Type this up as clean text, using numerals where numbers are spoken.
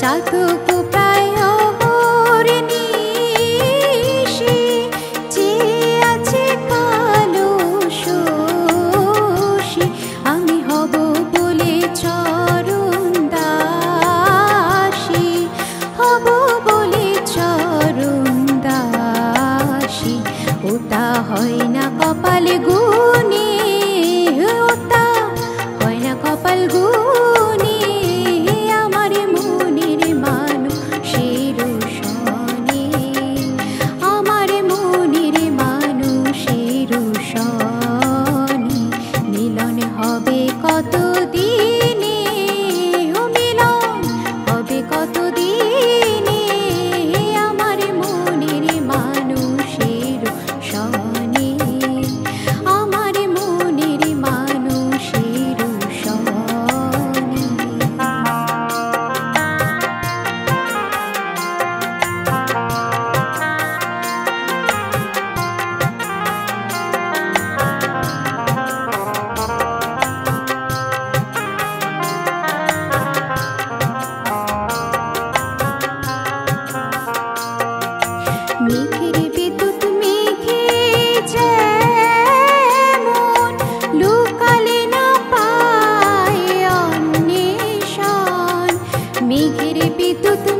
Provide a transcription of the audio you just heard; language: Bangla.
রাতকু প্রায় অহর্নিশি চেয়ে আছে কালো শশী। আমি হব বলে চরণ দাসী, হব বলে চরণ দাসী। ওটা হয় না কপাল গুনে, ওটা হয় না কপাল গুনে। আমার মনের মানুষের সনে, আমার মনের মানুষের সনে মিলন হবে কত দিনে, ও মিলন হবে কত দিনে। আমার মনের মানুষের সনে, আমার মনের মানুষের সনে। মেঘের বিদ্যুৎ মেঘে যেমন লুকালে না পায় অন্বেষণ, মেঘের বিদ্যুৎ